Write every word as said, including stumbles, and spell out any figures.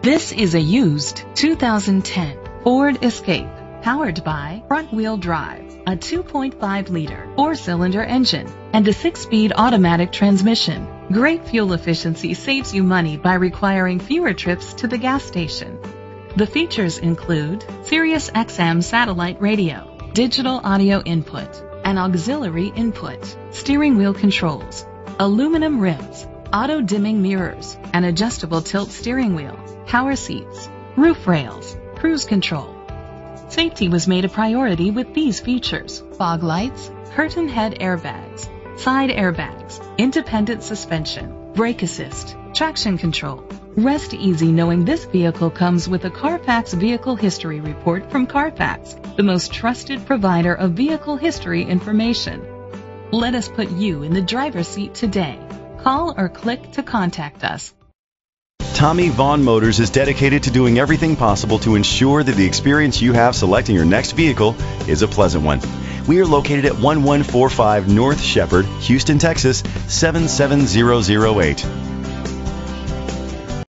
This is a used two thousand ten Ford Escape, powered by front-wheel drive, a two point five liter four-cylinder engine, and a six-speed automatic transmission. Great fuel efficiency saves you money by requiring fewer trips to the gas station. The features include Sirius X M satellite radio, digital audio input, an auxiliary input, steering wheel controls, aluminum rims, auto-dimming mirrors, an adjustable tilt steering wheel, power seats, roof rails, cruise control. Safety was made a priority with these features: fog lights, curtain head airbags, side airbags, independent suspension, brake assist, traction control. Rest easy knowing this vehicle comes with a Carfax Vehicle History Report from Carfax, the most trusted provider of vehicle history information. Let us put you in the driver's seat today. Call or click to contact us. Tommy Vaughn Motors is dedicated to doing everything possible to ensure that the experience you have selecting your next vehicle is a pleasant one. We are located at one one four five North Shepherd, Houston, Texas seven seven zero zero eight.